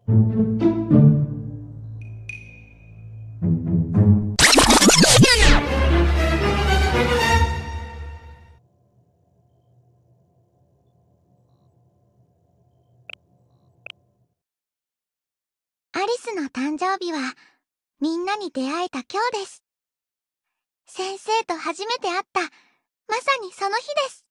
アリスの誕生日はみんなに出会えた今日です。先生と初めて会ったまさにその日です。